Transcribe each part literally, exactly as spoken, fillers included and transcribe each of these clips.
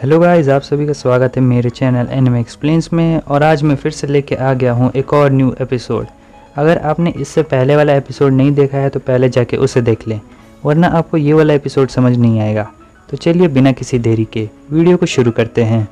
Hello guys, आप सभी का स्वागत है मेरे चैनल एनिमे एक्सप्लेन्स में। और आज मैं फिर से लेके आ गया हूँ एक और न्यू एपिसोड। अगर आपने इससे पहले वाला एपिसोड नहीं देखा है तो पहले जाके उसे देख लें, वरना आपको ये वाला एपिसोड समझ नहीं आएगा। तो चलिए बिना किसी देरी के वीडियो को शुरू करते हैं।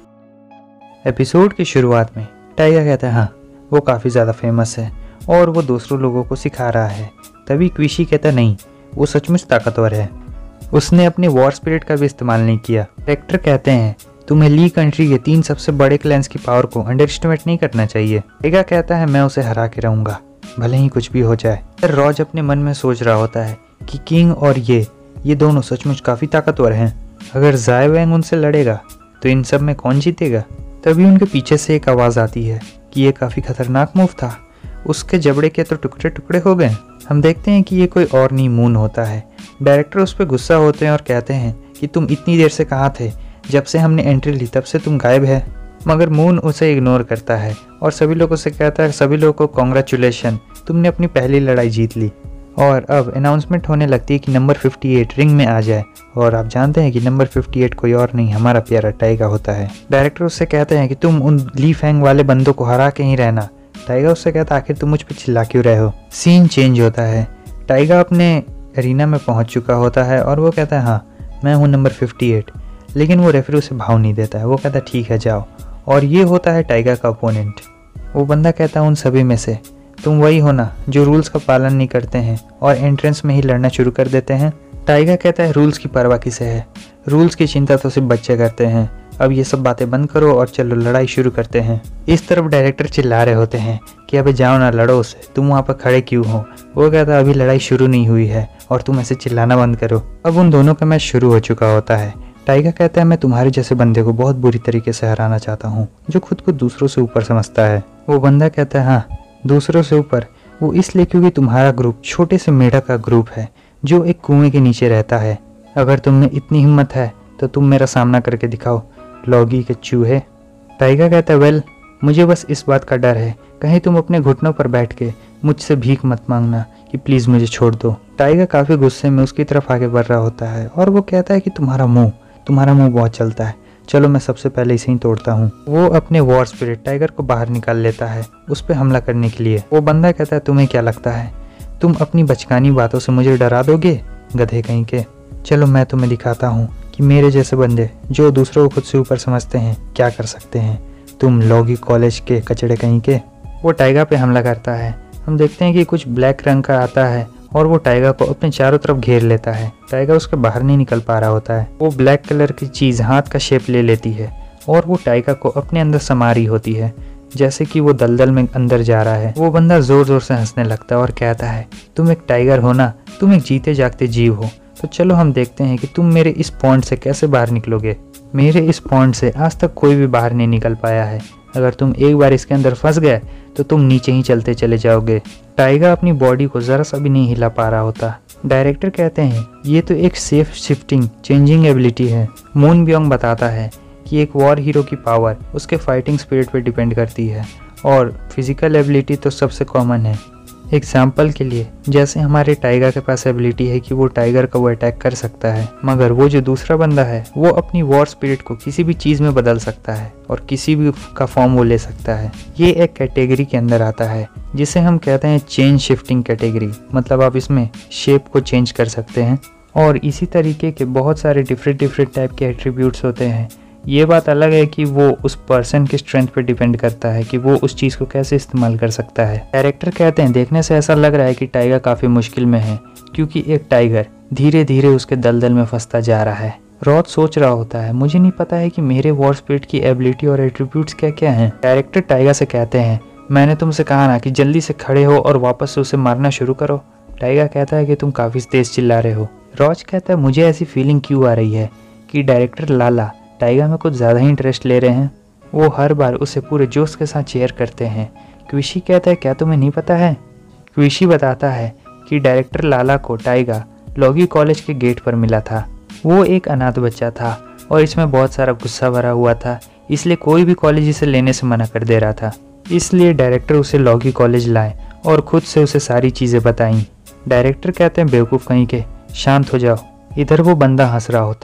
एपिसोड की शुरुआत में टाइगर कहता है हाँ वो काफ़ी ज़्यादा फेमस है और वो दूसरों लोगों को सिखा रहा है। तभी क्विशी कहता नहीं, वो सचमुच ताकतवर है, उसने अपने वॉर स्पिरिट का भी इस्तेमाल नहीं किया। डायरेक्टर कहते हैं तुम्हें ली कंट्री के तीन सबसे बड़े क्लैंस की पावर को अंडर एस्टिमेट नहीं करना चाहिए। टाइगर कहता है मैं उसे हरा के रहूंगा भले ही कुछ भी हो जाए। रॉज अपने मन में सोच रहा होता है कि किंग और ये ये दोनों सचमुच काफ़ी ताकतवर हैं। अगर ज़ाय वैंग उनसे लड़ेगा तो इन सब में कौन जीतेगा। तभी उनके पीछे से एक आवाज़ आती है कि ये काफ़ी खतरनाक मूव था, उसके जबड़े के तो टुकड़े टुकड़े हो गए। हम देखते हैं कि ये कोई और नहीं मून होता है। डायरेक्टर उस पर गुस्सा होते हैं और कहते हैं कि तुम इतनी देर से कहाँ थे, जब से हमने एंट्री ली तब से तुम गायब है। मगर मून उसे इग्नोर करता है और सभी लोगों से कहता है सभी लोगों को कॉन्ग्रेचुलेशन, तुमने अपनी पहली लड़ाई जीत ली। और अब अनाउंसमेंट होने लगती है कि नंबर अट्ठावन रिंग में आ जाए। और आप जानते हैं कि नंबर अट्ठावन कोई और नहीं हमारा प्यारा टाइगर होता है। डायरेक्टर उससे कहते हैं कि तुम उन ली फैंग वाले बंदों को हरा के ही रहना। टाइगर उससे कहता आखिर तुम मुझ पर चिल्ला क्यों रहे हो। सीन चेंज होता है, टाइगर अपने एरिना में पहुंच चुका होता है और वो कहता है हाँ मैं हूँ नंबर अट्ठावन। लेकिन वो रेफरी उसे भाव नहीं देता है, वो कहता है ठीक है जाओ। और ये होता है टाइगर का ओपोनेंट। वो बंदा कहता है उन सभी में से तुम वही हो ना जो रूल्स का पालन नहीं करते हैं और एंट्रेंस में ही लड़ना शुरू कर देते हैं। टाइगर कहता है रूल्स की परवाह किसे है, रूल्स की चिंता तो सिर्फ बच्चे करते हैं। अब ये सब बातें बंद करो और चलो लड़ाई शुरू करते हैं। इस तरफ डायरेक्टर चिल्ला रहे होते हैं कि अबे जाओ ना लड़ो उससे, तुम वहाँ पर खड़े क्यों हो। वो कहता है अभी लड़ाई शुरू नहीं हुई है और तुम ऐसे चिल्लाना बंद करो। अब उन दोनों का मैच शुरू हो चुका होता है। टाइगर कहता है मैं तुम्हारे जैसे बंदे को बहुत बुरी तरीके से हराना चाहता हूँ जो खुद को दूसरों से ऊपर समझता है। वो बंदा कहता है हाँ दूसरों से ऊपर, वो इसलिए क्योंकि तुम्हारा ग्रुप छोटे से मेढक का ग्रुप है जो एक कुएं के नीचे रहता है। अगर तुम में इतनी हिम्मत है तो तुम मेरा सामना करके दिखाओ लॉगी के चूहे। टाइगर कहता है वेल मुझे बस इस बात का डर है कहीं तुम अपने घुटनों पर बैठ के मुझसे भीख मत मांगना कि प्लीज़ मुझे छोड़ दो। टाइगर काफ़ी गुस्से में उसकी तरफ आगे बढ़ रहा होता है और वो कहता है कि तुम्हारा मुंह तुम्हारा मुंह बहुत चलता है, चलो मैं सबसे पहले इसे ही तोड़ता हूँ। वो अपने वॉर स्पिरिट टाइगर को बाहर निकाल लेता है उस पर हमला करने के लिए। वो बंदा कहता है तुम्हें क्या लगता है तुम अपनी बचकानी बातों से मुझे डरा दोगे गधे कहीं के। चलो मैं तुम्हें दिखाता हूँ कि मेरे जैसे बंदे जो दूसरों को खुद से ऊपर समझते हैं क्या कर सकते हैं, तुम लॉगी कॉलेज के कचड़े कहीं के। वो टाइगर पे हमला करता है। हम देखते हैं कि कुछ ब्लैक रंग का आता है और वो टाइगर को अपने चारों तरफ घेर लेता है। टाइगर उसके बाहर नहीं निकल पा रहा होता है। वो ब्लैक कलर की चीज़ हाथ का शेप ले लेती है और वो टाइगर को अपने अंदर समा रही होती है जैसे कि वो दलदल में अंदर जा रहा है। वो बंदा जोर जोर से हंसने लगता है और कहता है तुम एक टाइगर हो ना, तुम एक जीते जागते जीव हो, तो चलो हम देखते हैं कि तुम मेरे इस पॉइंट से कैसे बाहर निकलोगे। मेरे इस पॉइंट से आज तक कोई भी बाहर नहीं निकल पाया है, अगर तुम एक बार इसके अंदर फंस गए तो तुम नीचे ही चलते चले जाओगे। टाइगर अपनी बॉडी को ज़रा सा भी नहीं हिला पा रहा होता। डायरेक्टर कहते हैं ये तो एक सेफ शिफ्टिंग चेंजिंग एबिलिटी है। मून ब्योंग बताता है कि एक वॉर हीरो की पावर उसके फाइटिंग स्पिरिट पर डिपेंड करती है और फिजिकल एबिलिटी तो सबसे कॉमन है। एग्जाम्पल के लिए जैसे हमारे टाइगर के पास एबिलिटी है कि वो टाइगर का वो अटैक कर सकता है, मगर वो जो दूसरा बंदा है वो अपनी वॉर स्पिरिट को किसी भी चीज़ में बदल सकता है और किसी भी का फॉर्म वो ले सकता है। ये एक कैटेगरी के अंदर आता है जिसे हम कहते हैं चेंज शिफ्टिंग कैटेगरी, मतलब आप इसमें शेप को चेंज कर सकते हैं। और इसी तरीके के बहुत सारे डिफरेंट डिफरेंट टाइप के एट्रीब्यूट्स होते हैं। ये बात अलग है कि वो उस पर्सन की स्ट्रेंथ पे डिपेंड करता है कि वो उस चीज़ को कैसे इस्तेमाल कर सकता है। डायरेक्टर कहते हैं देखने से ऐसा लग रहा है कि टाइगर काफ़ी मुश्किल में है क्योंकि एक टाइगर धीरे धीरे उसके दलदल में फंसता जा रहा है। रॉथ सोच रहा होता है मुझे नहीं पता है कि मेरे वॉर स्पिरिट की एबिलिटी और एट्रीब्यूट्स क्या क्या हैं। डायरेक्टर टाइगर से कहते हैं मैंने तुमसे कहा ना कि जल्दी से खड़े हो और वापस से उसे मारना शुरू करो। टाइगर कहता है कि तुम काफ़ी तेज चिल्ला रहे हो। रॉच कहता है मुझे ऐसी फीलिंग क्यों आ रही है कि डायरेक्टर लाला टाइगर में कुछ ज़्यादा ही इंटरेस्ट ले रहे हैं। वो हर बार उसे पूरे जोश के साथ चेयर करते हैं। क्विशी कहता है क्या तुम्हें नहीं पता है। क्विशी बताता है कि डायरेक्टर लाला को टाइगर लॉगी कॉलेज के गेट पर मिला था। वो एक अनाथ बच्चा था और इसमें बहुत सारा गुस्सा भरा हुआ था, इसलिए कोई भी कॉलेज इसे लेने से मना कर दे रहा था। इसलिए डायरेक्टर उसे लॉगी कॉलेज लाए और खुद से उसे सारी चीज़ें बताईं। डायरेक्टर कहते हैं बेवकूफ़ कहीं के, शांत हो जाओ। इधर वो बंदा हंस रहा होता है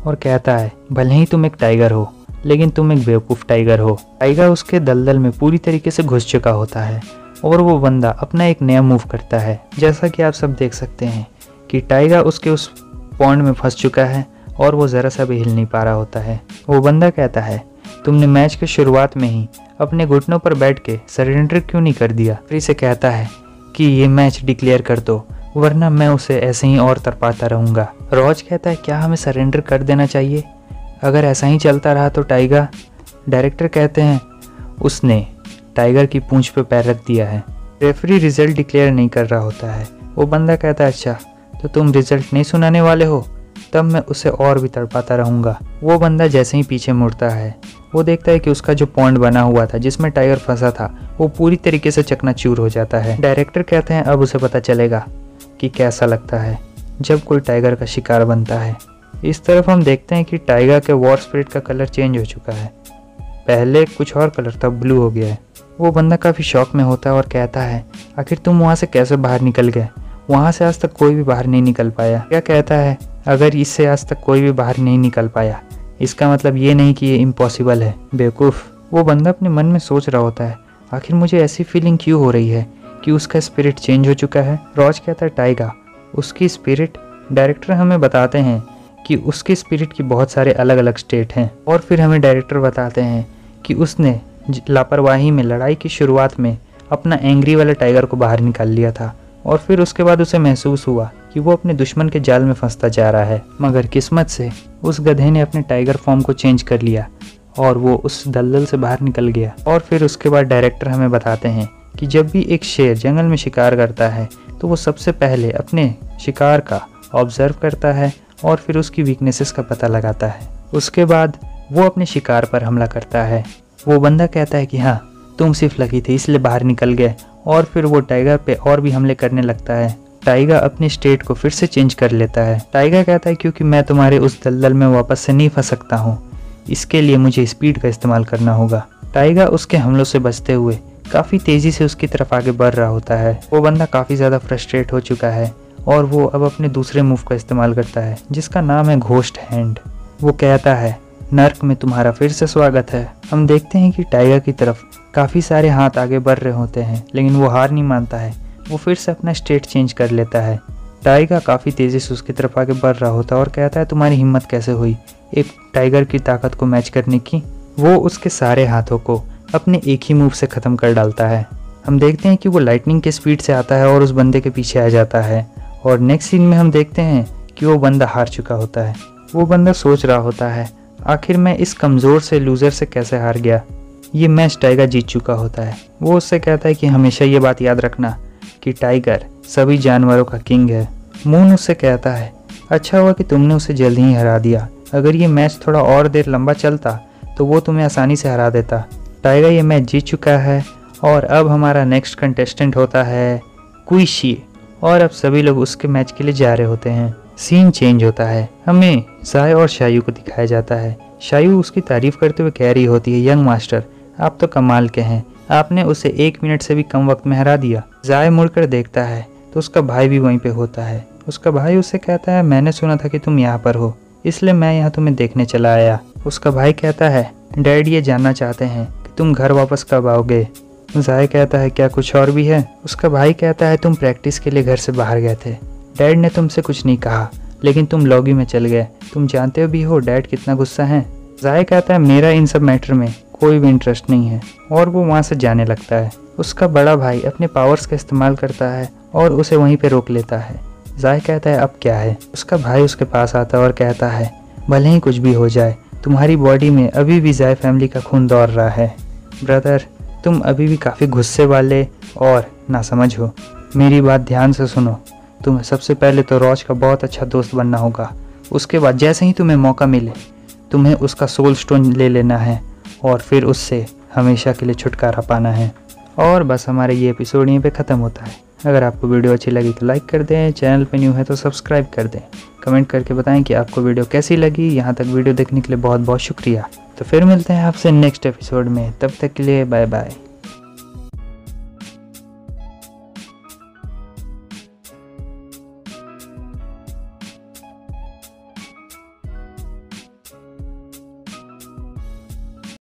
और कहता है भले ही तुम एक टाइगर हो लेकिन तुम एक बेवकूफ़ टाइगर हो। टाइगर उसके दलदल में पूरी तरीके से घुस चुका होता है और वो बंदा अपना एक नया मूव करता है। जैसा कि आप सब देख सकते हैं कि टाइगर उसके उस पॉन्ड में फंस चुका है और वो ज़रा सा भी हिल नहीं पा रहा होता है। वो बंदा कहता है तुमने मैच के शुरुआत में ही अपने घुटनों पर बैठ के सरेंडर क्यों नहीं कर दिया। फिर से कहता है कि ये मैच डिक्लेयर कर दो वरना मैं उसे ऐसे ही और तरपाता रहूँगा। रॉज कहता है क्या हमें सरेंडर कर देना चाहिए, अगर ऐसा ही चलता रहा तो टाइगर। डायरेक्टर कहते हैं उसने टाइगर की पूंछ पे पैर रख दिया है। रेफरी रिजल्ट डिक्लेयर नहीं कर रहा होता है। वो बंदा कहता है अच्छा तो तुम रिजल्ट नहीं सुनाने वाले हो, तब मैं उसे और भी तड़पाता रहूँगा। वो बंदा जैसे ही पीछे मुड़ता है वो देखता है कि उसका जो पॉन्ड बना हुआ था जिसमें टाइगर फंसा था वो पूरी तरीके से चकनाचूर हो जाता है। डायरेक्टर कहते हैं अब उसे पता चलेगा कि कैसा लगता है जब कोई टाइगर का शिकार बनता है। इस तरफ हम देखते हैं कि टाइगर के वॉर स्पिरिट का कलर चेंज हो चुका है, पहले कुछ और कलर था, ब्लू हो गया है। वो बंदा काफ़ी शौक में होता है और कहता है आखिर तुम वहाँ से कैसे बाहर निकल गए, वहाँ से आज तक कोई भी बाहर नहीं निकल पाया। क्या कहता है अगर इससे आज तक कोई भी बाहर नहीं निकल पाया इसका मतलब ये नहीं कि ये इम्पॉसिबल है, बेवकूफ़। वो बंदा अपने मन में सोच रहा होता है आखिर मुझे ऐसी फीलिंग क्यों हो रही है कि उसका स्पिरिट चेंज हो चुका है। रॉज कहता है टाइगर उसकी स्पिरिट। डायरेक्टर हमें बताते हैं कि उसकी स्पिरिट की बहुत सारे अलग अलग स्टेट हैं और फिर हमें डायरेक्टर बताते हैं कि उसने लापरवाही में लड़ाई की शुरुआत में अपना एंग्री वाले टाइगर को बाहर निकाल लिया था और फिर उसके बाद उसे महसूस हुआ कि वो अपने दुश्मन के जाल में फंसता जा रहा है। मगर किस्मत से उस गधे ने अपने टाइगर फॉर्म को चेंज कर लिया और वो उस दलदल से बाहर निकल गया। और फिर उसके बाद डायरेक्टर हमें बताते हैं कि जब भी एक शेर जंगल में शिकार करता है तो वो सबसे पहले अपने शिकार का ऑब्जर्व करता है और फिर उसकी वीकनेसेस का पता लगाता है। उसके बाद वो अपने शिकार पर हमला करता है। वो बंदा कहता है कि हाँ तुम सिर्फ लकी थे इसलिए बाहर निकल गए और फिर वो टाइगर पे और भी हमले करने लगता है। टाइगर अपनी स्टेट को फिर से चेंज कर लेता है। टाइगर कहता है क्योंकि मैं तुम्हारे उस दलदल में वापस से नहीं फंस सकता हूँ, इसके लिए मुझे स्पीड का इस्तेमाल करना होगा। टाइगर उसके हमलों से बचते हुए काफ़ी तेज़ी से उसकी तरफ आगे बढ़ रहा होता है। वो बंदा काफ़ी ज़्यादा फ्रस्ट्रेट हो चुका है और वो अब अपने दूसरे मूव का इस्तेमाल करता है जिसका नाम है घोस्ट हैंड। वो कहता है नर्क में तुम्हारा फिर से स्वागत है। हम देखते हैं कि टाइगर की तरफ काफ़ी सारे हाथ आगे बढ़ रहे होते हैं लेकिन वो हार नहीं मानता है, वो फिर से अपना स्टेट चेंज कर लेता है। टाइगर काफ़ी तेज़ी से उसकी तरफ आगे बढ़ रहा होता है और कहता है तुम्हारी हिम्मत कैसे हुई एक टाइगर की ताकत को मैच करने की। वो उसके सारे हाथों को अपने एक ही मूव से ख़त्म कर डालता है। हम देखते हैं कि वो लाइटनिंग के स्पीड से आता है और उस बंदे के पीछे आ जाता है और नेक्स्ट सीन में हम देखते हैं कि वो बंदा हार चुका होता है। वो बंदा सोच रहा होता है आखिर मैं इस कमज़ोर से लूज़र से कैसे हार गया, ये मैच टाइगर जीत चुका होता है। वो उससे कहता है कि हमेशा ये बात याद रखना कि टाइगर सभी जानवरों का किंग है। मून उससे कहता है अच्छा हुआ कि तुमने उसे जल्द ही हरा दिया, अगर ये मैच थोड़ा और देर लंबा चलता तो वो तुम्हें आसानी से हरा देता। टाइगर ये मैच जीत चुका है और अब हमारा नेक्स्ट कंटेस्टेंट होता है कुइशी और अब सभी लोग उसके मैच के लिए जा रहे होते हैं। सीन चेंज होता है, हमें जाय और शायू को दिखाया जाता है। शायू उसकी तारीफ करते हुए कह रही होती है यंग मास्टर आप तो कमाल के हैं, आपने उसे एक मिनट से भी कम वक्त में हरा दिया। जाय मुड़कर देखता है तो उसका भाई भी वहीं पे होता है। उसका भाई उससे कहता है मैंने सुना था कि तुम यहाँ पर हो इसलिए मैं यहाँ तुम्हें देखने चला आया। उसका भाई कहता है डैड ये जानना चाहते हैं कि तुम घर वापस कब आओगे। जाय कहता है क्या कुछ और भी है। उसका भाई कहता है तुम प्रैक्टिस के लिए घर से बाहर गए थे, डैड ने तुमसे कुछ नहीं कहा लेकिन तुम लॉबी में चल गए, तुम जानते भी हो डैड कितना गुस्सा है। जाय कहता है मेरा इन सब मैटर में कोई भी इंटरेस्ट नहीं है और वो वहाँ से जाने लगता है। उसका बड़ा भाई अपने पावर्स का इस्तेमाल करता है और उसे वहीं पे रोक लेता है। जाय कहता है अब क्या है। उसका भाई उसके पास आता है और कहता है भले ही कुछ भी हो जाए तुम्हारी बॉडी में अभी भी जाय फैमिली का खून दौड़ रहा है। ब्रदर तुम अभी भी काफ़ी गुस्से वाले और नासमझ हो, मेरी बात ध्यान से सुनो। तुम्हें सबसे पहले तो रॉज का बहुत अच्छा दोस्त बनना होगा, उसके बाद जैसे ही तुम्हें मौका मिले तुम्हें उसका सोल स्टोन ले लेना है और फिर उससे हमेशा के लिए छुटकारा पाना है। और बस हमारे ये एपिसोड यहीं पे ख़त्म होता है। अगर आपको वीडियो अच्छी लगी तो लाइक कर दें, चैनल पे न्यू है तो सब्सक्राइब कर दें, कमेंट करके बताएं कि आपको वीडियो कैसी लगी। यहाँ तक वीडियो देखने के लिए बहुत बहुत शुक्रिया। तो फिर मिलते हैं आपसे नेक्स्ट एपिसोड में, तब तक के लिए बाय बाय।